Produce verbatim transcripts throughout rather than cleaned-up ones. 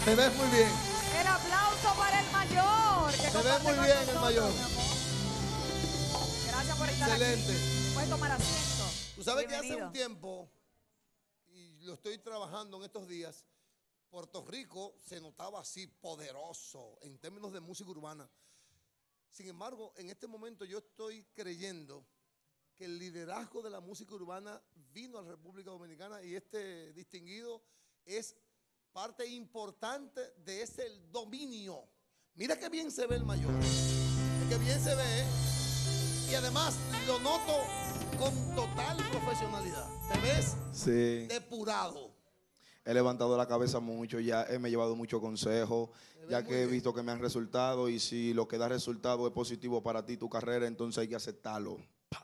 Te ves muy bien. El aplauso para el mayor. Que Te ves muy con bien, nosotros, el mayor. mi amor. Gracias por estar Excelente. aquí. Puedes tomar asiento. Tú sabes que hace Bienvenido. un tiempo, y lo estoy trabajando en estos días, Puerto Rico se notaba así poderoso en términos de música urbana. Sin embargo, en este momento yo estoy creyendo que el liderazgo de la música urbana vino a la República Dominicana y este distinguido es parte importante de ese dominio. Mira qué bien se ve el mayor, qué bien se ve, ¿eh? Y además lo noto con total profesionalidad. ¿Te ves? Sí. Depurado. He levantado la cabeza mucho, ya he me he llevado muchos consejos, ya que he visto que me han resultado y si lo que da resultado es positivo para ti, tu carrera, entonces hay que aceptarlo.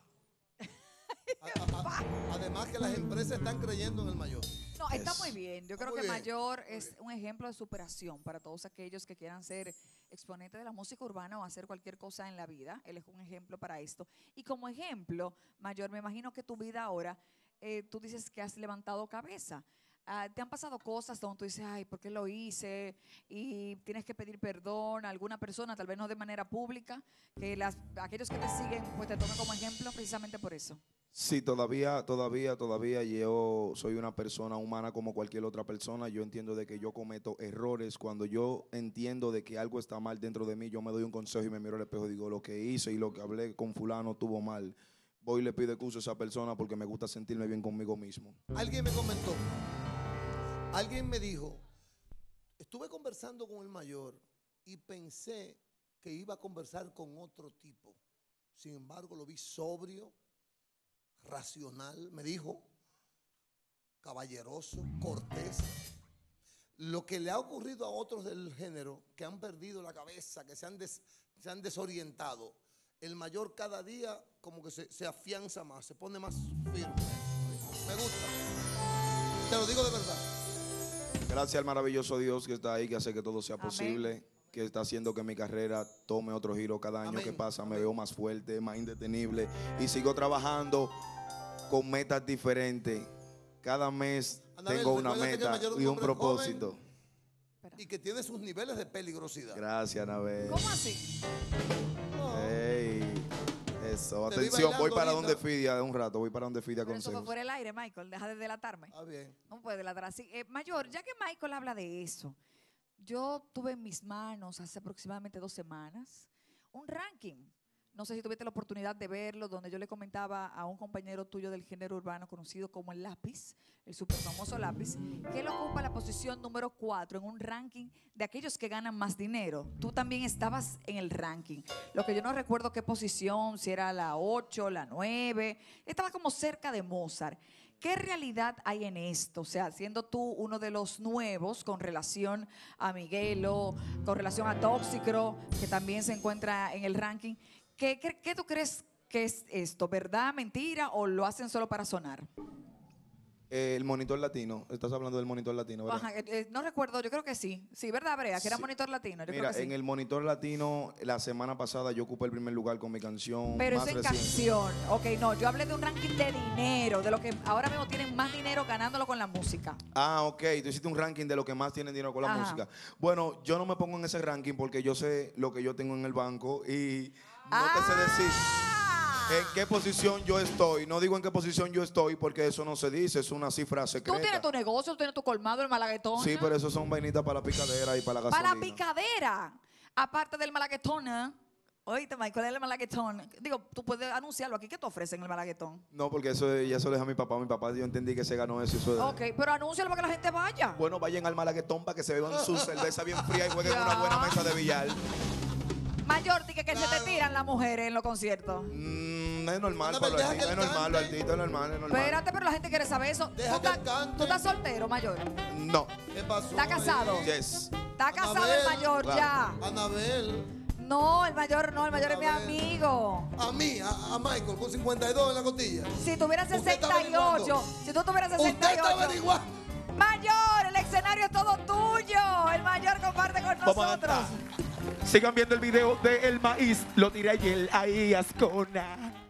A, a, además que las empresas están creyendo en el mayor. No, está Es. muy bien. Yo Está creo muy que bien, Mayor muy es bien. un ejemplo de superación para todos aquellos que quieran ser exponentes de la música urbana o hacer cualquier cosa en la vida. Él es un ejemplo para esto. Y como ejemplo, Mayor, me imagino que tu vida ahora, eh, tú dices que has levantado cabeza. Ah, ¿te han pasado cosas donde tú dices, ay, ¿por qué lo hice? Y tienes que pedir perdón a alguna persona, tal vez no de manera pública, que las, aquellos que te siguen pues te tomen como ejemplo precisamente por eso. Sí, todavía, todavía, todavía yo soy una persona humana como cualquier otra persona. Yo entiendo de que yo cometo errores. Cuando yo entiendo de que algo está mal dentro de mí, yo me doy un consejo y me miro al espejo y digo, lo que hice y lo que hablé con fulano estuvo mal. Voy y le pido excusa a esa persona porque me gusta sentirme bien conmigo mismo. Alguien me comentó, alguien me dijo, estuve conversando con el mayor y pensé que iba a conversar con otro tipo. Sin embargo, lo vi sobrio, racional, me dijo, caballeroso, cortés. Lo que le ha ocurrido a otros del género que han perdido la cabeza, que se han, des, se han desorientado, el mayor cada día como que se, se afianza más, se pone más firme. Me gusta. Te lo digo de verdad. Gracias al maravilloso Dios que está ahí, que hace que todo sea Amén. posible, que está haciendo que mi carrera tome otro giro cada año Amén. que pasa. Me Amén. veo más fuerte, más indetenible y sigo trabajando con metas diferentes. Cada mes Anabel, tengo una recuérdate que el meta mayor es un y un hombre propósito. joven y que tiene sus niveles de peligrosidad. Gracias, Anabel. ¿Cómo así? No. Ey, eso, Te vi atención, voy bailando para ahorita. donde Fidia de un rato, voy para donde Fidia Pero eso fue consejos. fuera del aire, Michael. Deja de delatarme. Ah, bien. No puede delatar así. Eh, Mayor, ya que Michael habla de eso, yo tuve en mis manos hace aproximadamente dos semanas un ranking. No sé si tuviste la oportunidad de verlo, donde yo le comentaba a un compañero tuyo del género urbano conocido como el Lápiz, el súper famoso Lápiz, que él ocupa la posición número cuatro en un ranking de aquellos que ganan más dinero. Tú también estabas en el ranking. Lo que yo no recuerdo qué posición, si era la ocho, la nueve, estaba como cerca de Mozart. ¿Qué realidad hay en esto? O sea, siendo tú uno de los nuevos con relación a Miguelo, con relación a Tóxico, que también se encuentra en el ranking, ¿qué, qué, qué tú crees que es esto? ¿Verdad, mentira o lo hacen solo para sonar? Eh, el monitor latino, estás hablando del monitor latino, ¿verdad? Ajá, eh, eh, no recuerdo, yo creo que sí. Sí, ¿verdad, Brea? Que era Sí. monitor latino. Yo Mira, creo que sí. en el monitor latino, la semana pasada yo ocupé el primer lugar con mi canción Pero más eso en reciente. canción. Ok, no, yo hablé de un ranking de dinero, de lo que ahora mismo tienen más dinero ganándolo con la música. Ah, ok, tú hiciste un ranking de lo que más tienen dinero con la Ajá. música. Bueno, yo no me pongo en ese ranking porque yo sé lo que yo tengo en el banco y no te sé decir en qué posición yo estoy. No digo en qué posición yo estoy porque eso no se dice, es una cifra secreta. Tú tienes tu negocio, tú tienes tu colmado, el malaguetón. Sí, pero eso son vainitas para la picadera y para la gasolina. Para la picadera, aparte del malaguetón, ¿eh? Oíste, Michael, el malaguetón. Digo, tú puedes anunciarlo aquí. ¿Qué te ofrecen el malaguetón? No, porque eso ya eso lo deja mi papá. Mi papá, yo entendí que se ganó eso. Y eso de- Ok, pero anúncialo para que la gente vaya. Bueno, vayan al malaguetón para que se beban su cerveza bien fría y jueguen Ya. una buena mesa de billar. Mayor, di que, que se Claro. te tiran las mujeres en los conciertos. Mm, es normal, Una para los deja que artistas, él es normal, los cante. artistas es normal, es normal. Espérate, pero la gente quiere saber eso. Deja ¿Tú, que estás, él cante. tú estás soltero, Mayor? No, ¿Qué pasó? ¿Está casado? yes. ¿Está casado Anabel. el Mayor Claro. ya? Anabel, No, el Mayor no, el Mayor es mi Anabel. amigo. a mí, a, a Michael, con cincuenta y dos en la costilla. Si tuviera Usted está sesenta y ocho, averiguando. si tú tuvieras Usted está sesenta y ocho. averiguando. Mayor, el escenario es todo tuyo. El Mayor comparte con Vamos a nosotros. cantar. Sigan viendo el video de El Maíz, lo tiré ayer ahí, Ascona.